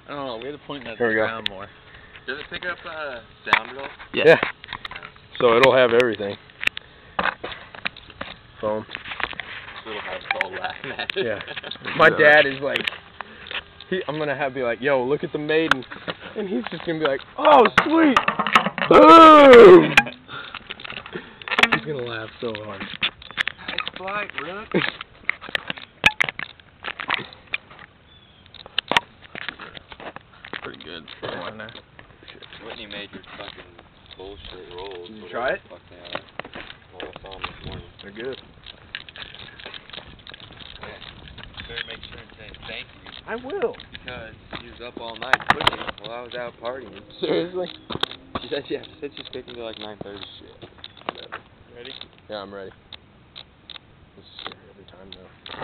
I don't know. We had to point that Here we go. around more. Does it pick up sound at all? Yeah. So it'll have everything. Phone. It'll have it all laughing at it. Yeah. My dad is like, I'm gonna be like, yo, look at the maiden, and he's just gonna be like, oh, sweet. Boom. He's gonna laugh so hard. Nice flight, Rook. Pretty good. On there. Whitney made your fucking bullshit rolls. Did you try it? Fuck yeah. Well, I saw them this morning. They're good. Better make sure and say thank you. I will. Because she was up all night cooking while I was out partying. Seriously? She said she's cooking till like 9:30 shit. Whatever. Ready? Yeah, I'm ready. This is every time though.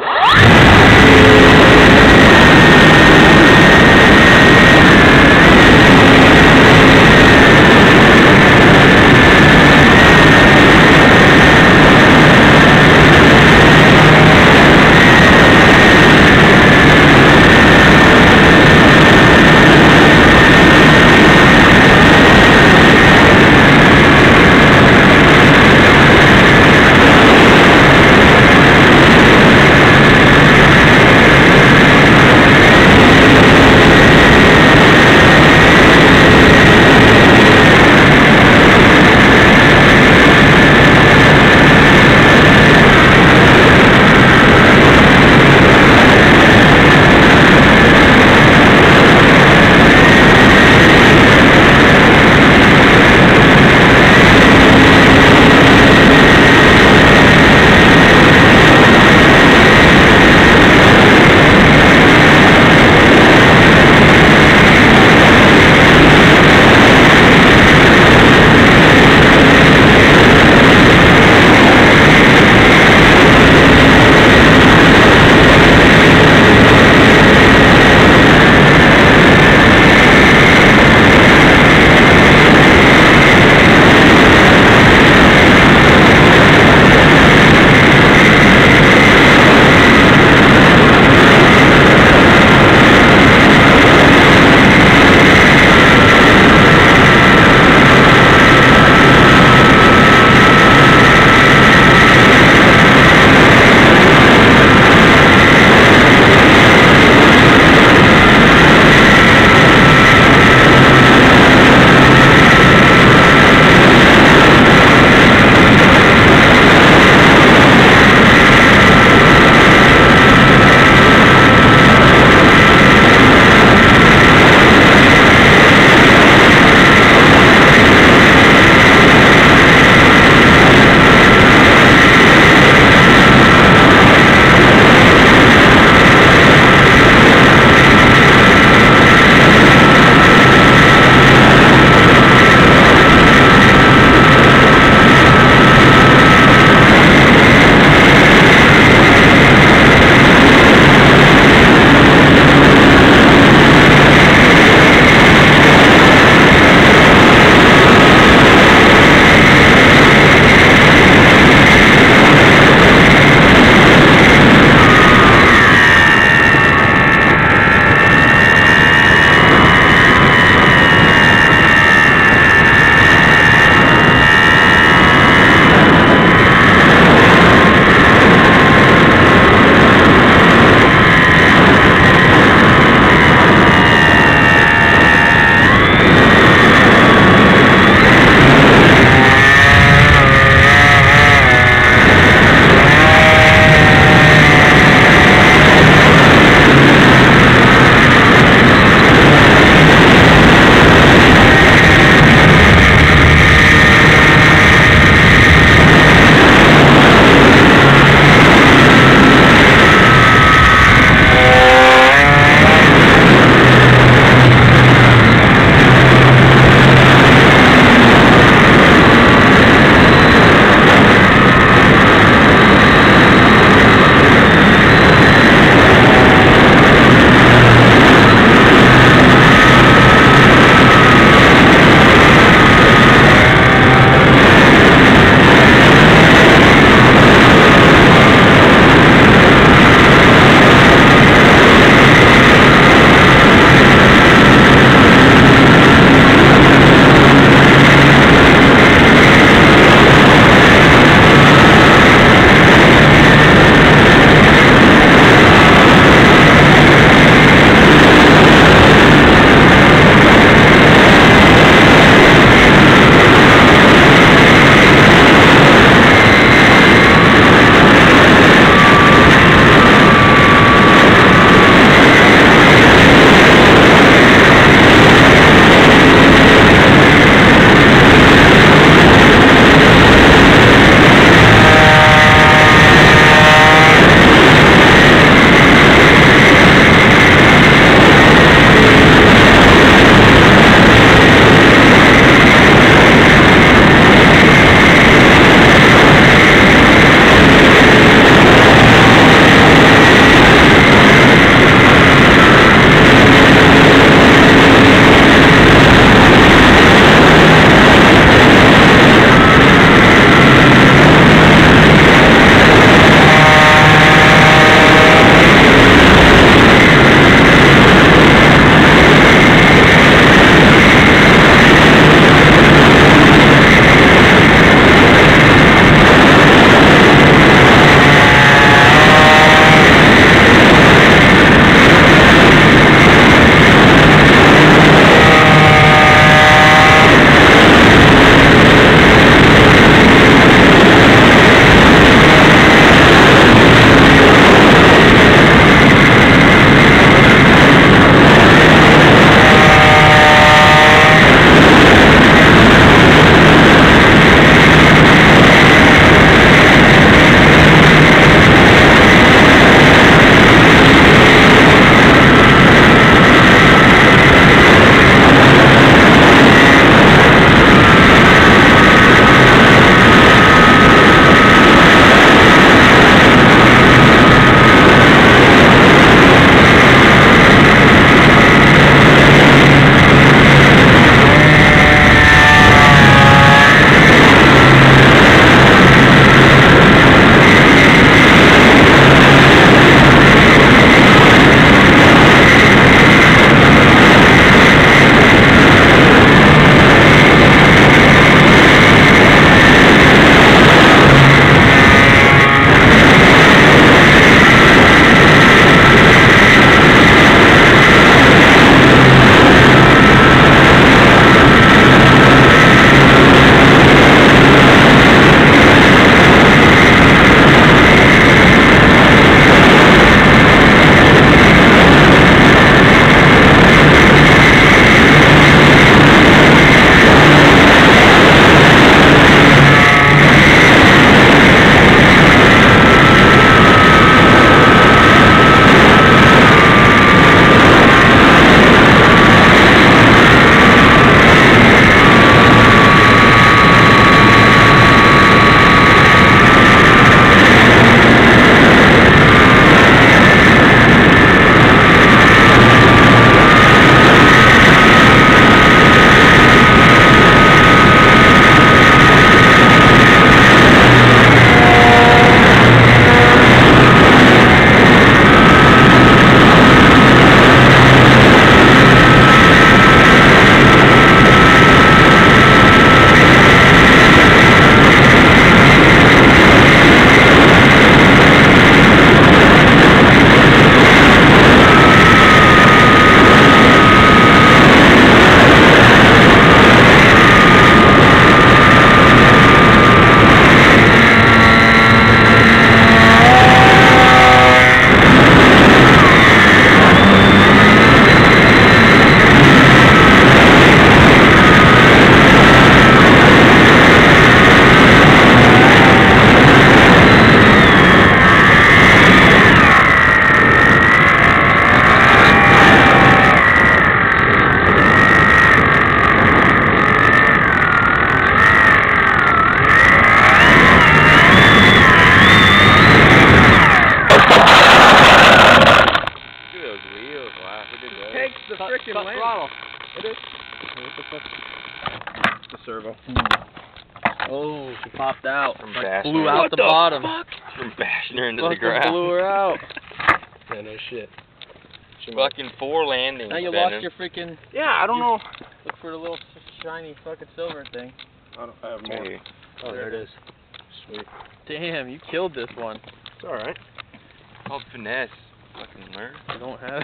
freaking cut landing. throttle. It is. What the fuck? The servo. Oh, she popped out. From Like, bashing blew her. out What the the bottom. fuck? From bashing her into the Fucking ground. blew her out. Yeah, no shit. She might- Fucking 4 landings. Now you Venom. lost your freaking. Yeah, I don't know. Look for the little shiny fucking silver thing. I have more. Hey, Oh, there it is. Sweet. Damn, you killed this one. It's alright. it's called finesse. Fucking nerd. You don't have.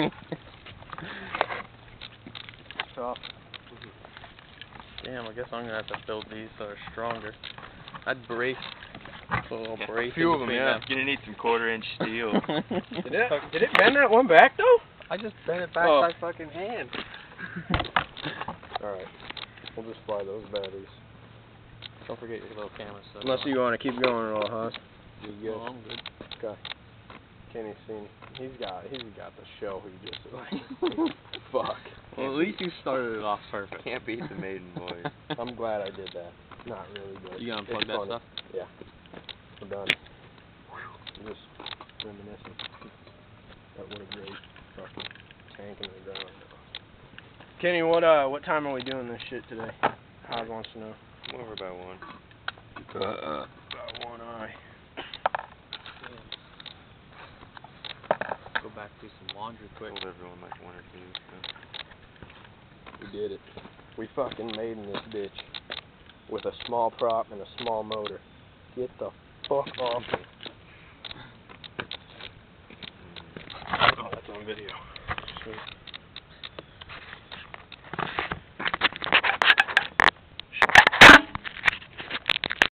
Tough. Damn, I guess I'm gonna have to build these so they're stronger. I'd brace. Put a little Yeah, brace a few in of them, between yeah. You're gonna need some 1/4-inch steel. Did it bend that one back though? I just bent it back Oh. by fucking hand. Alright. We'll just fly those batteries. Don't forget your little camera stuff. Unless you want to keep going at all, huh? You good? Oh, I'm good. Okay. Kenny's seen. He's got the show. He just like fuck. Well, at least you started it off perfect. Can't beat the maiden boys. I'm glad I did that. Not really, but You gonna it's plug that funny. stuff? Yeah. We're done. Just reminiscing. That what a great fucking tank in the ground. Kenny, what time are we doing this shit today? Howard wants to know. I'm over by 1. About one eye. Go back do some laundry quick. Told everyone like 1 or 2. So. We did it. We fucking made in this bitch with a small prop and a small motor. Get the fuck off me. Oh, that's on video. Sweet.